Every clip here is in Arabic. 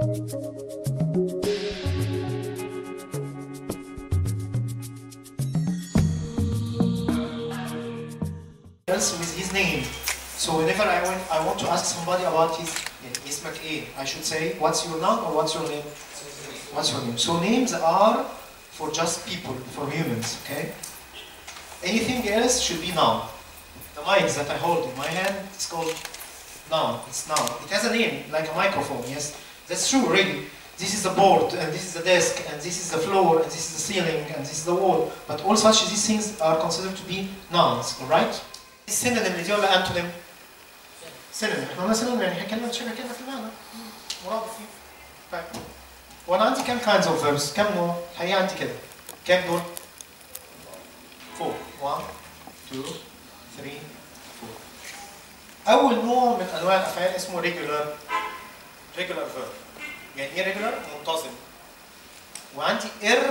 with his name. So whenever I want to ask somebody about his اسمك ايه, I should say what's your name or what's your name? What's your name? So names are for just people, for humans, okay? Anything else should be noun. The mic that I hold in my hand, it's called noun. It's noun. It has a name, like a microphone, yes? That's true, really. This is the board, and this is the desk, and this is the floor, and this is the ceiling, and this is the wall. But all such these things are considered to be nouns, alright? السينونيم اللي دي ولا انتونيم؟ سينونيم، احنا قلنا سينونيم يعني كلمة شبه كده في المعنى مرادف فيه. طيب وانا عندي كام kinds of verbs؟ كام نوع؟ الحقيقة عندي كده. كام دول؟ 4 1 2 3 4. أول نوع من أنواع الأفعال اسمه regular verb. يعني إيه regular؟ منتظم. وعندي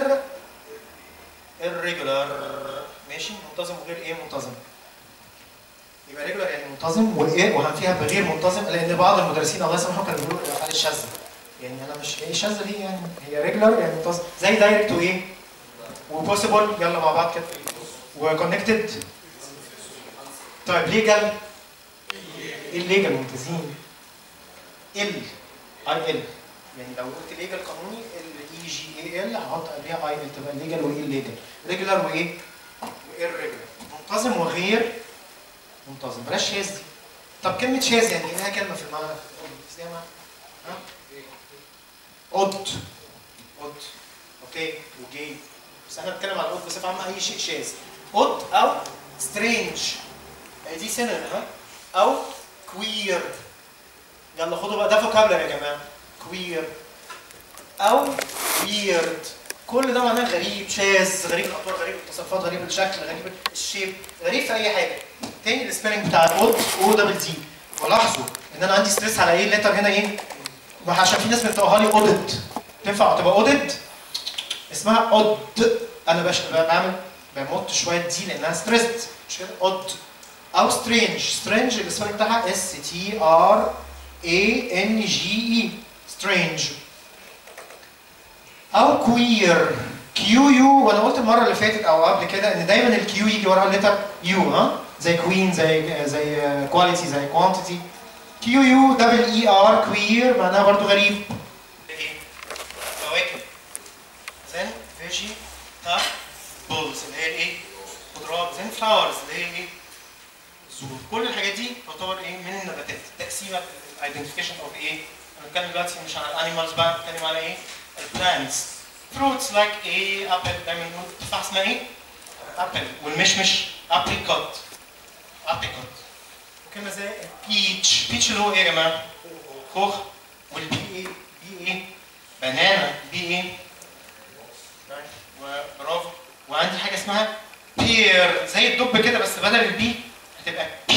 irregular ماشي؟ منتظم وغير إيه منتظم. يبقى ريجولار يعني منتظم وايه وهنفيها بغير منتظم لان بعض المدرسين الله يسامحهم كانوا بيقولوا الافعال الشاذه. يعني انا مش ايه الشاذه دي يعني هي ريجولار يعني منتظم زي دايركت وايه؟ وبوسيبل يلا مع بعض كده وكونكتد. طيب ليجال ايه الليجال ممتازين؟ ال يعني لو قلت ليجال قانوني LEGAL هحط قبلها ال تبقى ليجال وايه الليجال؟ ريجولار وايه؟ والريجولار منتظم وغير منتظم. بلاش شاذ دي. طب كلمة شاذ يعني لها كلمة في المعنى؟ ازاي معنى؟ ها؟ odd. اوكي وجاي. بس احنا بنتكلم على odd بصفة عامة أي شيء شاذ. odd أو strange. دي سينونيم ها؟ أو queer. يلا خدوا بقى ده فوكابلر يا جماعة. queer أو weird. كل ده معناه غريب، شاذ، غريب الأطوار، غريب التصرفات، غريب الشكل، غريب الشيب، غريب في أي حاجة. تاني السبيلنج بتاع الاود O-double-D. ولاحظوا ان انا عندي ستريس على ايه الليتر هنا ايه؟ عشان في ناس بتقولها لي اودد. تنفع تبقى اودد؟ اسمها اود. انا بعمل بمط شويه دي لانها ستريسد مش كده؟ اود. او سترينج. سترينج السبيلنج بتاعها STRANGE. سترينج. او كوير. QU وانا قلت المره اللي فاتت او قبل كده ان دايما الكيو يجي وراها الليتر يو ها؟ زي كوين زي كواليتي زي كوانتيتي. QUEER كوير معناها برضه غريب. ايه؟ فواكه. زين فيجي تاب بولز اللي هي الايه؟ خضروات. زين فلاورز اللي هي ايه؟ زهور. كل الحاجات دي تعتبر ايه؟ من النباتات. تقسيمه الايدنتيفيكيشن اوف ايه؟ هنتكلم دلوقتي مش عن الانيمالز بقى هنتكلم على ايه؟ البلانتس. فروتس لايك ايه؟ ابل. دايما نقول تفاح اسمها ايه؟ ابل. والمشمش ابريكوت. وكلمة زي بيتش اللي هو ايه يا جماعة؟ خوخ. والبي ايه؟ بنانا. بي ايه؟ برافو. وعندي حاجة اسمها بير زي الدب كده بس بدل البي هتبقى